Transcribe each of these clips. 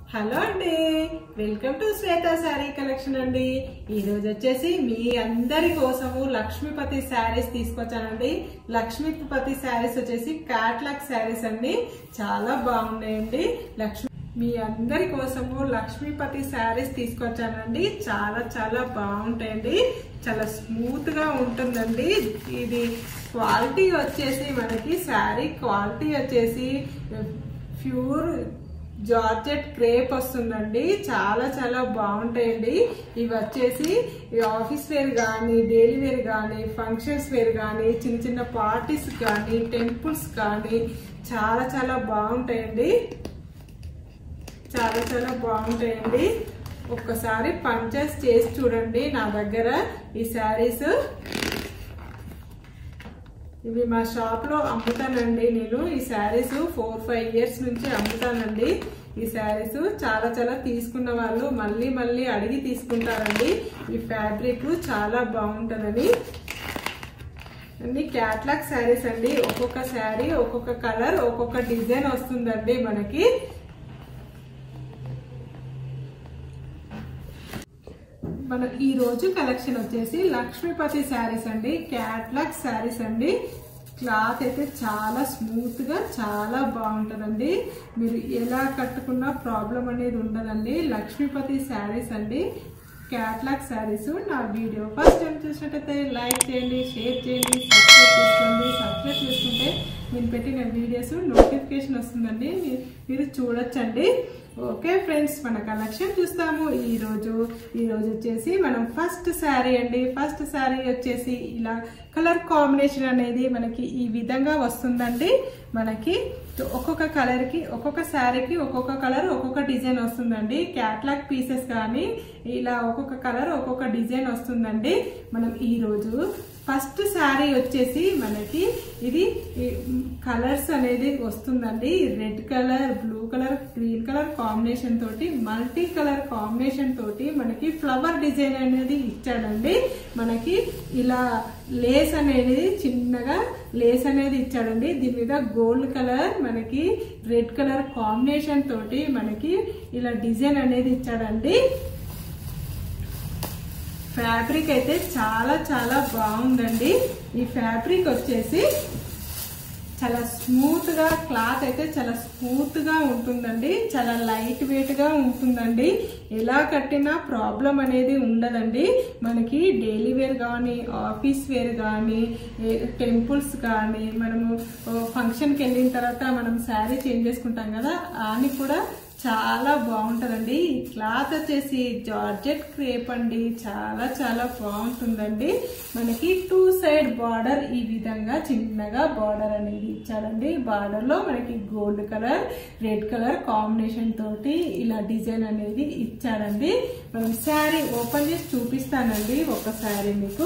Hello అండి, welcome to Shweta sari collection అండి. ఈ రోజు వచ్చేసి మీ అందరి కోసము లక్ష్మీపతి శారీస్ తీసుకొచ్చానండి. లక్ష్మీపతి శారీస్ వచ్చేసి క్యాట్లాగ్ శారీస్ అండి, చాలా బాగున్నాయండి. మీ అందరి కోసము లక్ష్మీపతి శారీస్ తీసుకొచ్చానండి. చాలా చాలా బాగుంటాయండి, చాలా స్మూత్ గా ఉంటుందండి. ఇది క్వాలిటీ వచ్చేసి మనకి శారీ క్వాలిటీ వచ్చేసి ప్యూర్ జార్జెట్ క్రేప్ వస్తుందండి. చాలా చాలా బాగుంటాయండి. ఇవి వచ్చేసి ఆఫీస్ వేర్ కానీ, డైలీ వేర్ కానీ, ఫంక్షన్స్ వేర్ కానీ, చిన్న చిన్న పార్టీస్ కానీ, టెంపుల్స్ కానీ చాలా చాలా బాగుంటాయండి. చాలా చాలా బాగుంటాయండి. ఒక్కసారి పర్చేస్ చేసి చూడండి. నా దగ్గర ఈ శారీస్ ఇవి మా షాప్ లో అమ్ముతానండి. నేను ఈ శారీస్ 4-5 ఇయర్స్ నుంచి అమ్ముతానండి. ఈ శారీస్ చాలా చాలా తీసుకున్న వాళ్ళు మళ్ళీ మళ్ళీ అడిగి తీసుకుంటారండి. ఈ ఫ్యాబ్రిక్ చాలా బాగుంటుందని. అన్ని క్యాట్లాగ్ శారీస్ అండి. ఒక్కొక్క శారీ ఒక్కొక్క కలర్ ఒక్కొక్క డిజైన్ వస్తుందండి మనకి. మన ఈ రోజు కలెక్షన్ వచ్చేసి లక్ష్మీపతి శారీస్ అండి, క్యాట్లాగ్ శారీస్ అండి. క్లాత్ అయితే చాలా స్మూత్ గా చాలా బాగుంటుందండి. మీరు ఎలా కట్టుకున్నా ప్రాబ్లం అనేది ఉండదండి. లక్ష్మీపతి శారీస్ అండి, క్యాట్లాగ్ శారీస్. నా వీడియో ఫస్ట్ టైం చూసినట్టయితే లైక్ చేయండి, షేర్ చేయండి, సబ్స్క్రైబ్ చేసుకోండి. సబ్స్క్రైబ్ చేసుకుంటే నేను పెట్టిన వీడియోస్ నోటిఫికేషన్ వస్తుందండి, మీరు చూడొచ్చండి. ఓకే ఫ్రెండ్స్, మన కలెక్షన్ చూస్తాము. ఈ రోజు వచ్చేసి మనం ఫస్ట్ శారీ అండి. ఫస్ట్ శారీ వచ్చేసి ఇలా కలర్ కాంబినేషన్ అనేది మనకి ఈ విధంగా వస్తుందండి. మనకి ఒక్కొక్క కలర్ కి ఒక్కొక్క శారీకి ఒక్కొక్క కలర్ ఒక్కొక్క డిజైన్ వస్తుందండి. క్యాట్లాగ్ పీసెస్ కానీ ఇలా ఒక్కొక్క కలర్ ఒక్కొక్క డిజైన్ వస్తుందండి. మనం ఈ రోజు ఫస్ట్ శారీ వచ్చేసి మనకి ఇది కలర్స్ అనేది వస్తుందండి. Red colour, blue colour, green colour combination తోటి, మల్టీ కలర్ కాంబినేషన్ తోటి మనకి ఫ్లవర్ డిజైన్ అనేది ఇచ్చాడండి. మనకి ఇలా లేస్ అనేది చిన్నగా లేస్ అనేది ఇచ్చాడండి. దీని మీద గోల్డ్ కలర్ మనకి రెడ్ కలర్ కాంబినేషన్ తోటి మనకి ఇలా డిజైన్ అనేది ఇచ్చాడండి. ఫ్యాబ్రిక్ అయితే చాలా చాలా బాగుందండి. ఈ ఫ్యాబ్రిక్ వచ్చేసి చాలా స్మూత్ గా, క్లాత్ అయితే చాలా స్మూత్ గా ఉంటుందండి. చాలా లైట్ వెయిట్ గా ఉంటుందండి. ఎలా కట్టినా ప్రాబ్లం అనేది ఉండదండి. మనకి డైలీ వేర్ కానీ, ఆఫీస్ వేర్ కానీ, టెంపుల్స్ కానీ, మనము ఫంక్షన్కి వెళ్ళిన తర్వాత మనం శారీ చేంజ్ చేసుకుంటాం కదా, అని కూడా చాలా బాగుంటుందండి. ఈ క్లాత్ వచ్చేసి జార్జెట్ క్రేప్ అండి, చాలా చాలా బాగుంటుందండి. మనకి 2 సైడ్ బార్డర్ ఈ విధంగా చిన్నగా బార్డర్ అనేది ఇచ్చాడండి. బార్డర్ లో మనకి gold colour, red colour combination తోటి ఇలా డిజైన్ అనేది ఇచ్చాడండి. మనం శారీ ఓపెన్ చేసి చూపిస్తానండి ఒక శారీ మీకు.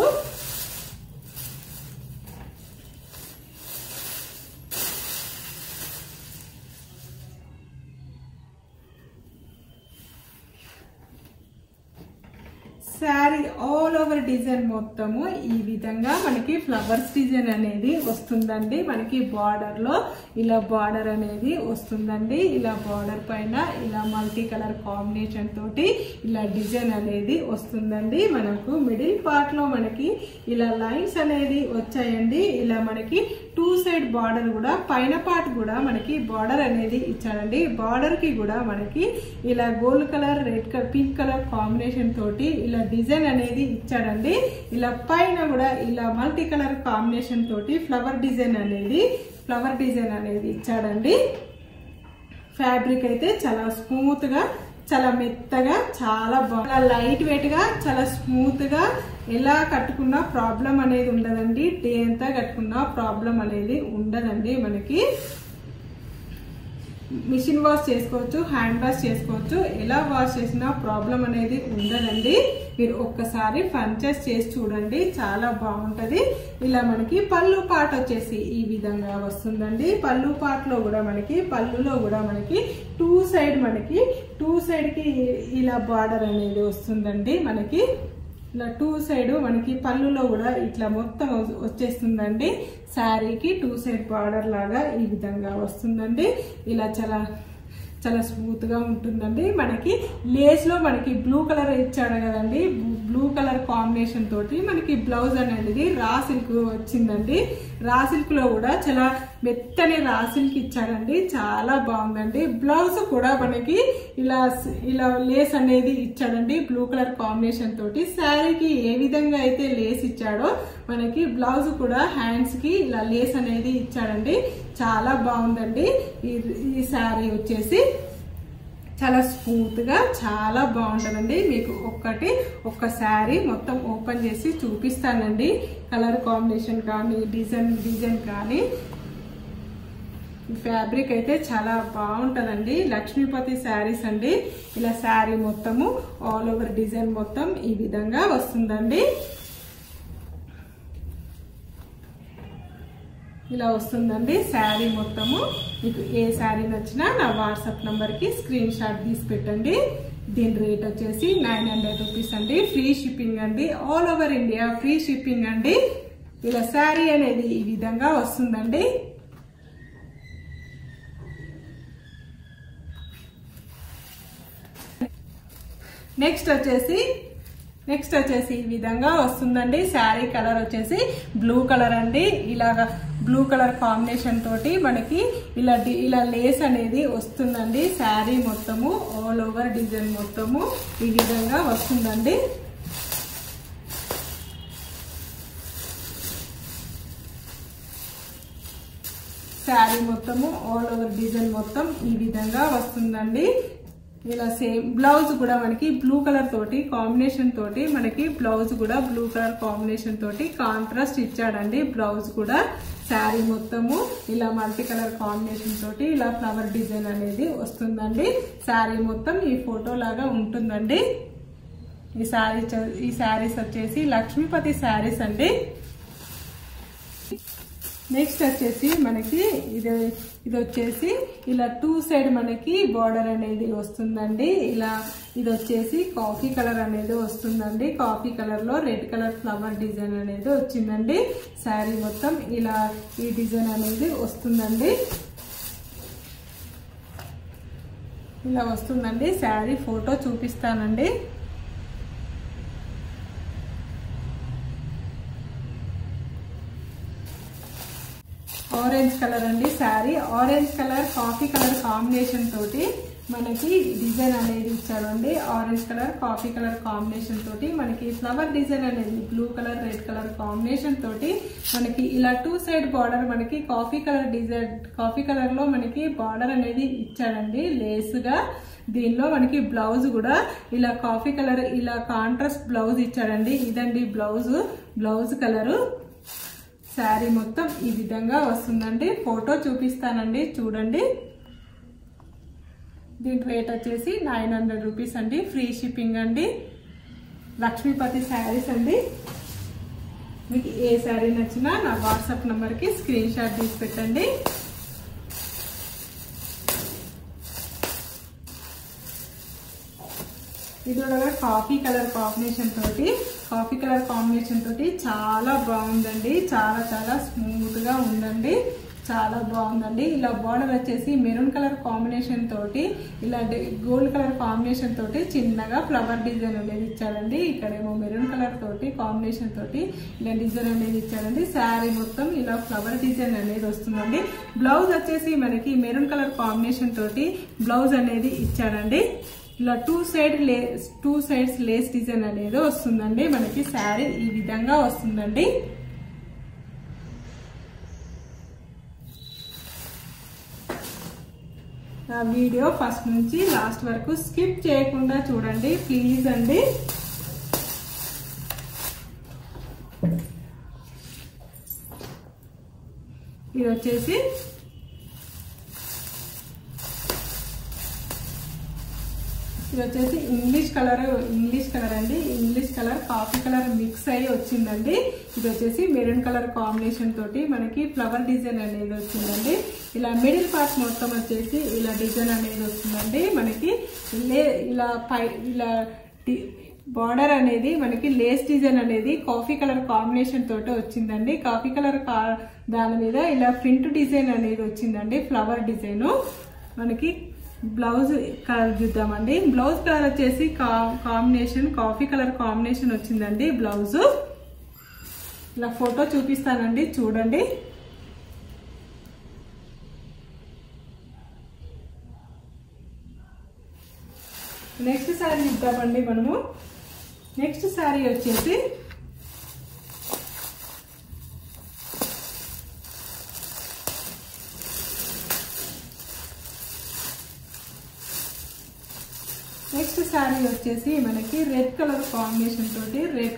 శారీ ఆల్ ఓవర్ డిజైన్ మొత్తము ఈ విధంగా మనకి ఫ్లవర్స్ డిజైన్ అనేది వస్తుందండి. మనకి బార్డర్ లో ఇలా బార్డర్ అనేది వస్తుందండి. ఇలా బార్డర్ పైన ఇలా మల్టీ కలర్ కాంబినేషన్ తోటి ఇలా డిజైన్ అనేది వస్తుందండి. మనకు మిడిల్ పార్ట్ లో మనకి ఇలా లైన్స్ అనేది వచ్చాయండి. ఇలా మనకి 2 సైడ్ బార్డర్ కూడా, పైన పార్ట్ కూడా మనకి బార్డర్ అనేది ఇచ్చాడండి. బార్డర్ కి కూడా మనకి ఇలా gold colour, red colour, pink colour combination తోటి ఇలా డిజైన్ అనేది ఇచ్చాడండి. ఇలా పైన కూడా ఇలా మల్టీ కలర్ కాంబినేషన్ తోటి ఫ్లవర్ డిజైన్ అనేది ఇచ్చాడండి. ఫ్యాబ్రిక్ అయితే చాలా స్మూత్ గా, చాలా మెత్తగా, చాలా బాగా లైట్ వెయిట్ గా, చాలా స్మూత్ గా, ఎలా కట్టుకున్నా ప్రాబ్లం అనేది ఉండదండి. డే అంతా కట్టుకున్నా ప్రాబ్లం అనేది ఉండదండి. మనకి మిషన్ వాష్ చేసుకోవచ్చు, హ్యాండ్ వాష్ చేసుకోవచ్చు. ఎలా వాష్ చేసినా ప్రాబ్లం అనేది ఉండదండి. మీరు ఒక్కసారి పర్చేస్ చేసి చూడండి, చాలా బాగుంటది. ఇలా మనకి పళ్ళు పార్ట్ వచ్చేసి ఈ విధంగా వస్తుందండి. పళ్ళు పార్ట్ లో కూడా మనకి, పళ్ళులో కూడా మనకి 2 సైడ్ కి ఇలా బార్డర్ అనేది వస్తుందండి. మనకి ఇలా 2 సైడ్ మనకి పళ్ళులో కూడా ఇట్లా మొత్తం వచ్చేస్తుందండి. శారీకి 2 సైడ్ బార్డర్ లాగా ఈ విధంగా వస్తుందండి. ఇలా చాలా చాలా స్మూత్ గా ఉంటుందండి. మనకి లేస్ లో మనకి బ్లూ కలర్ ఇచ్చాడు కదండి, బ్లూ కలర్ కాంబినేషన్ తోటి మనకి బ్లౌజ్ అనేది రా సిల్క్ వచ్చిందండి. రా సిల్క్ లో కూడా చాలా మెత్తని రా సిల్క్ ఇచ్చాడండి, చాలా బాగుందండి. బ్లౌజ్ కూడా మనకి ఇలా ఇలా లేస్ అనేది ఇచ్చాడండి బ్లూ కలర్ కాంబినేషన్ తోటి. శారీకి ఏ విధంగా అయితే లేస్ ఇచ్చాడో మనకి బ్లౌజ్ కూడా హ్యాండ్స్ కి ఇలా లేస్ అనేది ఇచ్చాడండి, చాలా బాగుందండి. ఈ శారీ వచ్చేసి చాలా స్మూత్ గా చాలా బాగుంటుందండి. మీకు ఒక్క శారీ మొత్తం ఓపెన్ చేసి చూపిస్తానండి. కలర్ కాంబినేషన్ కానీ డిజైన్ కానీ ఫ్యాబ్రిక్ అయితే చాలా బాగుంటుందండి. లక్ష్మీపతి శారీస్ అండి. ఇలా శారీ మొత్తము ఆల్ ఓవర్ డిజైన్ మొత్తం ఈ విధంగా వస్తుందండి. ఇలా వస్తుందండి శారీ మొత్తము. మీకు ఏ శారీ నచ్చినా నా వాట్సాప్ నంబర్ కి స్క్రీన్ షాట్ తీసి పెట్టండి. దీని రేట్ వచ్చేసి 900 రూపీస్ అండి. ఫ్రీ షిప్పింగ్ అండి, all over India free shipping అండి. ఇలా శారీ అనేది ఈ విధంగా వస్తుందండి. నెక్స్ట్ వచ్చేసి ఈ విధంగా వస్తుందండి. శారీ కలర్ వచ్చేసి బ్లూ కలర్ అండి. ఇలాగా బ్లూ కలర్ కాంబినేషన్ తోటి మనకి ఇలా లేస్ అనేది వస్తుందండి. శారీ మొత్తము ఆల్ ఓవర్ డిజైన్ మొత్తము ఈ విధంగా వస్తుందండి. శారీ మొత్తము ఆల్ ఓవర్ డిజైన్ మొత్తం ఈ విధంగా వస్తుందండి. ఇలా సేమ్ బ్లౌజ్ కూడా మనకి బ్లూ కలర్ తోటి కాంబినేషన్ తోటి మనకి బ్లౌజ్ కూడా బ్లూ కలర్ కాంబినేషన్ తోటి కాంట్రాస్ట్ ఇచ్చాడండి. బ్లౌజ్ కూడా శారీ మొత్తము ఇలా మల్టీ కలర్ కాంబినేషన్ తోటి ఇలా ఫ్లవర్ డిజైన్ అనేది వస్తుందండి. శారీ మొత్తం ఈ ఫోటో లాగా ఉంటుందండి. ఈ శారీస్ వచ్చేసి లక్ష్మీపతి శారీస్ అండి. నెక్స్ట్ వచ్చేసి మనకి ఇది వచ్చేసి ఇలా 2 సైడ్ మనకి బార్డర్ అనేది వస్తుందండి. ఇది వచ్చేసి కాఫీ కలర్ అనేది వస్తుందండి. కాఫీ కలర్ లో రెడ్ కలర్ ఫ్లవర్ డిజైన్ అనేది వచ్చిందండి. శారీ మొత్తం ఇలా ఈ డిజైన్ అనేది వస్తుందండి. ఇలా వస్తుందండి. శారీ ఫోటో చూపిస్తానండి. ఆరెంజ్ కలర్ అండి. Sari orange colour coffee colour combination తోటి మనకి డిజైన్ అనేది ఇచ్చాడండి. Orange colour coffee colour combination తోటి మనకి ఫ్లవర్ డిజైన్ అనేది blue colour red colour combination తోటి మనకి ఇలా 2 సైడ్ బార్డర్ మనకి coffee colour design coffee colour లో మనకి బార్డర్ అనేది ఇచ్చాడండి లేస్ గా. దీనిలో మనకి బ్లౌజ్ కూడా ఇలా కాఫీ కలర్ ఇలా కాంట్రాస్ట్ బ్లౌజ్ ఇచ్చాడండి. ఇదండి బ్లౌజ్ కలరు. శారీ మొత్తం ఈ విధంగా వస్తుందండి. ఫోటో చూపిస్తానండి, చూడండి. దీని రేట్ వచ్చేసి 900 రూపీస్ అండి. ఫ్రీ షిప్పింగ్ అండి. లక్ష్మీపతి శారీస్ అండి. మీకు ఏ శారీ నచ్చినా నా వాట్సాప్ నంబర్ కి స్క్రీన్ షాట్ తీసి పెట్టండి. ఇది కూడా కాఫీ కలర్ కాంబినేషన్ తోటి చాలా బాగుందండి. చాలా స్మూత్ గా ఉందండి, చాలా బాగుందండి. ఇలా బార్డర్ వచ్చేసి మెరూన్ కలర్ కాంబినేషన్ తోటి ఇలా గోల్డ్ కలర్ కాంబినేషన్ తోటి చిన్నగా ఫ్లవర్ డిజైన్ అనేది ఇచ్చాడండి. ఇక్కడేమో మెరూన్ కలర్ తోటి కాంబినేషన్ తోటి ఇలా డిజైన్ అనేది ఇచ్చాడండి. శారీ మొత్తం ఇలా ఫ్లవర్ డిజైన్ అనేది వస్తుందండి. బ్లౌజ్ వచ్చేసి మనకి మెరూన్ కలర్ కాంబినేషన్ తోటి బ్లౌజ్ అనేది ఇచ్చాడండి. ఇలా 2 సైడ్స్ లేస్ డిజైన్ అనేది వస్తుందండి. మనకి శారీ ఈ విధంగా వస్తుందండి. నా వీడియో ఫస్ట్ నుంచి లాస్ట్ వరకు స్కిప్ చేయకుండా చూడండి ప్లీజ్ అండి. ఇది వచ్చేసి ఇంగ్లీష్ కలర్ అండి. English colour coffee colour mix అయ్యి వచ్చిందండి. ఇది వచ్చేసి మెరూన్ కలర్ కాంబినేషన్ తోటి మనకి ఫ్లవర్ డిజైన్ అనేది వచ్చిందండి. ఇలా మిడిల్ పార్ట్ మొత్తం వచ్చేసి ఇలా డిజైన్ అనేది వస్తుందండి. మనకి ఇలా బార్డర్ అనేది మనకి లేస్ డిజైన్ అనేది కాఫీ కలర్ కాంబినేషన్ తోటి వచ్చిందండి. కాఫీ కలర్ దాని మీద ఇలా ప్రింట్ డిజైన్ అనేది వచ్చిందండి. ఫ్లవర్ డిజైన్ మనకి బ్లౌజ్ కలర్ చూద్దామండి. బ్లౌజ్ కలర్ వచ్చేసి కాంబినేషన్ కాఫీ కలర్ కాంబినేషన్ వచ్చిందండి. బ్లౌజ్ ఇలా ఫోటో చూపిస్తానండి, చూడండి. నెక్స్ట్ శారీ చూద్దామండి మనము. నెక్స్ట్ శారీ వచ్చేసి మనకి రెడ్ కలర్ కాంబినేషన్ తోటి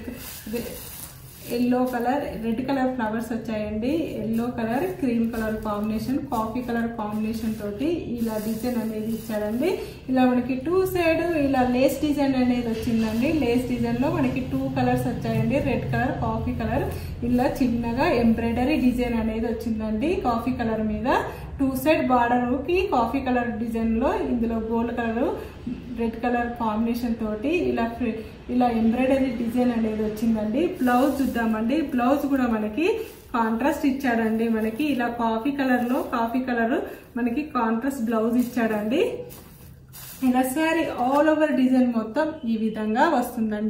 yellow colour red colour flowers వచ్చాయండి. Yellow colour cream colour combination coffee colour combination తోటి ఇలా డిజైన్ అనేది ఇచ్చాడండి. ఇలా మనకి 2 సైడ్ ఇలా లేస్ డిజైన్ అనేది వచ్చిందండి. లేస్ డిజైన్ లో మనకి 2 కలర్స్ వచ్చాయండి. రెడ్ కలర్ కాఫీ కలర్ ఇలా చిన్నగా ఎంబ్రాయిడరీ డిజైన్ అనేది వచ్చిందండి. కాఫీ కలర్ మీద 2 సైడ్ బార్డర్ కి కాఫీ కలర్ డిజైన్ లో ఇందులో gold colour red colour combination తోటి ఇలా ఎంబ్రాయిడరీ డిజైన్ అనేది వచ్చిందండి. బ్లౌజ్ చూద్దామండి. బ్లౌజ్ కూడా మనకి కాంట్రాస్ట్ ఇచ్చాడండి. మనకి ఇలా కాఫీ కలర్ మనకి కాంట్రాస్ట్ బ్లౌజ్ ఇచ్చాడండి. ఇలా శారీ ఆల్ ఓవర్ డిజైన్ మొత్తం ఈ విధంగా వస్తుందండి.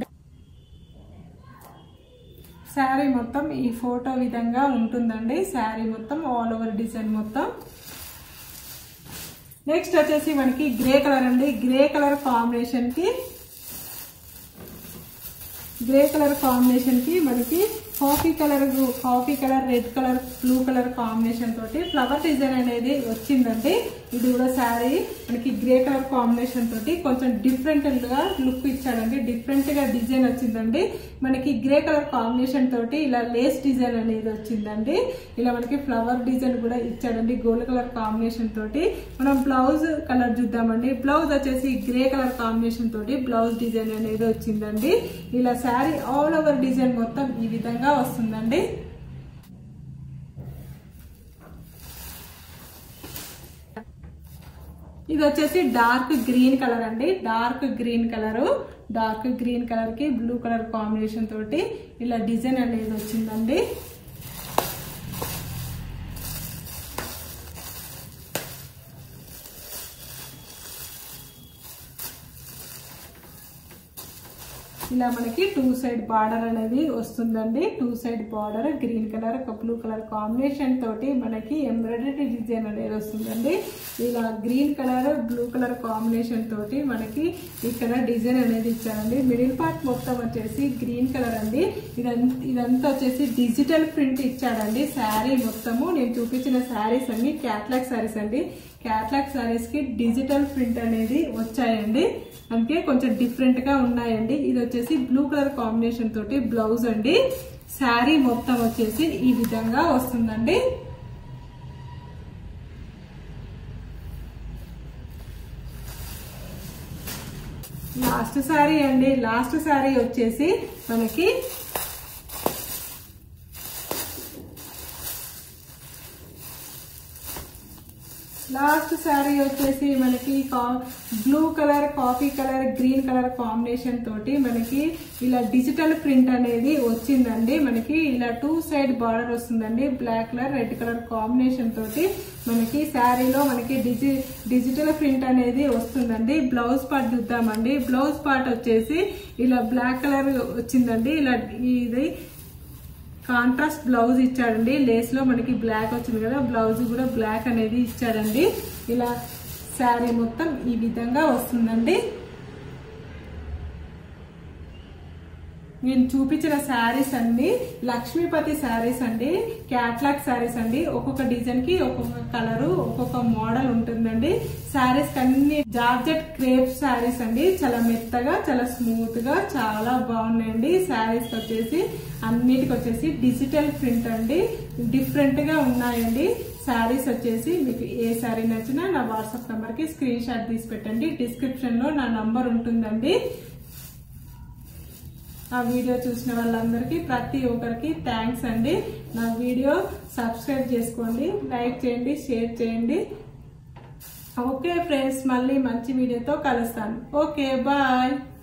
శారీ మొత్తం ఈ ఫోటో విధంగా ఉంటుందండి. శారీ మొత్తం ఆల్ ఓవర్ డిజైన్ మొత్తం. నెక్స్ట్ వచ్చేసి మనకి గ్రే కలర్ అండి. గ్రే కలర్ కాంబినేషన్ కి మనకి coffee colour red colour blue colour combination తోటి ఫ్లవర్ డిజైన్ అనేది వచ్చిందండి. ఇది కూడా శారీ మనకి గ్రే కలర్ కాంబినేషన్ తోటి కొంచెం డిఫరెంట్ గా లుక్ ఇచ్చాడండి. డిఫరెంట్ గా డిజైన్ వచ్చిందండి. మనకి గ్రే కలర్ కాంబినేషన్ తోటి ఇలా లేస్ డిజైన్ అనేది వచ్చిందండి. ఇలా మనకి ఫ్లవర్ డిజైన్ కూడా ఇచ్చాడండి గోల్డ్ కలర్ కాంబినేషన్ తోటి. మనం బ్లౌజ్ కలర్ చూద్దామండి. బ్లౌజ్ వచ్చేసి గ్రే కలర్ కాంబినేషన్ తోటి బ్లౌజ్ డిజైన్ అనేది వచ్చిందండి. ఇలా శారీ ఆల్ ఓవర్ డిజైన్ మొత్తం ఈ విధంగా వస్తుందండి. ఇది వచ్చేసి డార్క్ గ్రీన్ కలర్ అండి. డార్క్ గ్రీన్ కలర్ కి బ్లూ కలర్ కాంబినేషన్ తోటి ఇలా డిజైన్ అనేది వచ్చిందండి. ఇలా మనకి 2 సైడ్ బార్డర్ అనేది వస్తుందండి. 2 side border green colour blue colour combination తోటి మనకి ఎంబ్రాయిడరీ డిజైన్ అనేది వస్తుందండి. ఇలా green colour blue colour combination తోటి మనకి ఇక్కడ డిజైన్ అనేది ఇచ్చారండి. మిడిల్ పార్ట్ మొత్తం వచ్చేసి గ్రీన్ కలర్ అండి. ఇదంతా వచ్చేసి డిజిటల్ ప్రింట్ ఇచ్చాడండి. శారీ మొత్తము నేను చూపించిన శారీస్ అన్ని క్యాట్లాగ్ శారీస్ అండి. క్యాట్లాగ్ శారీస్ కి డిజిటల్ ప్రింట్ అనేది వచ్చాయండి. అందుకే కొంచెం డిఫరెంట్ గా ఉన్నాయండి. ఇది వచ్చేసి బ్లూ కలర్ కాంబినేషన్ తోటి బ్లౌజ్ అండి. శారీ మొత్తం వచ్చేసి ఈ విధంగా వస్తుందండి. లాస్ట్ శారీ అండి. లాస్ట్ శారీ వచ్చేసి మనకి blue colour coffee colour green colour combination తోటి మనకి ఇలా డిజిటల్ ప్రింట్ అనేది వచ్చిందండి. మనకి ఇలా 2 సైడ్ బార్డర్ వస్తుందండి. Black colour red colour combination తోటి మనకి శారీలో మనకి డిజిటల్ ప్రింట్ అనేది వస్తుందండి. బ్లౌజ్ పార్ట్ చూద్దామండి. బ్లౌజ్ పార్ట్ వచ్చేసి ఇలా బ్లాక్ కలర్ వచ్చిందండి. ఇలా ఇది కాంట్రాస్ట్ బ్లౌజ్ ఇచ్చాడండి. లేస్ లో మనకి బ్లాక్ వచ్చింది కదా, బ్లౌజ్ కూడా బ్లాక్ అనేది ఇచ్చాడండి. ఇలా శారీ మొత్తం ఈ విధంగా వస్తుందండి. నేను చూపించిన శారీస్ అన్ని లక్ష్మీపతి శారీస్ అండి. క్యాట్లాగ్ శారీస్ అండి. ఒక్కొక్క డిజైన్ కి ఒక్కొక్క కలర్ ఒక్కొక్క మోడల్ ఉంటుందండి. శారీస్ అన్ని జార్జెట్ క్రేప్ శారీస్ అండి. చాలా మెత్తగా చాలా స్మూత్ గా చాలా బాగున్నాయండి. శారీస్ వచ్చేసి అన్నిటికి వచ్చేసి డిజిటల్ ప్రింట్ అండి. డిఫరెంట్ గా ఉన్నాయండి. శారీస్ వచ్చేసి మీకు ఏ శారీ నచ్చినా నా వాట్సాప్ నంబర్ కి స్క్రీన్ షాట్ తీసి పెట్టండి. డిస్క్రిప్షన్ లో నా నంబర్ ఉంటుందండి. ఆ వీడియో చూసిన వాళ్ళందరికీ ప్రతి ఒక్కరికి థ్యాంక్స్ అండి. నా వీడియో సబ్స్క్రైబ్ చేసుకోండి, లైక్ చేయండి, షేర్ చేయండి. ఓకే ఫ్రెండ్స్, మళ్ళీ మంచి వీడియోతో కలుస్తాను. Okay, bye.